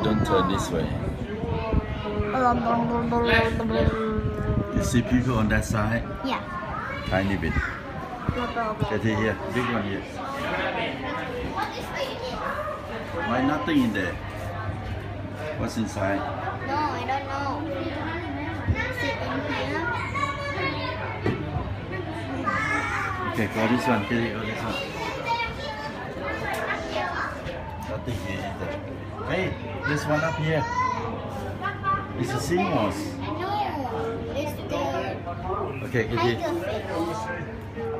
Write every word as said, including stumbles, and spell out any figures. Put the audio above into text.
don't turn this way. You see people on that side? Yeah. Tiny bit. Get it here. Big one here. Why nothing in there? What's inside? No, I don't know. Sit in here. Okay, go this one. Get it, go this one. Nothing here either. Hey, there's one up here. It's a sea moss. No, it's the Okay, get it. tiger fish.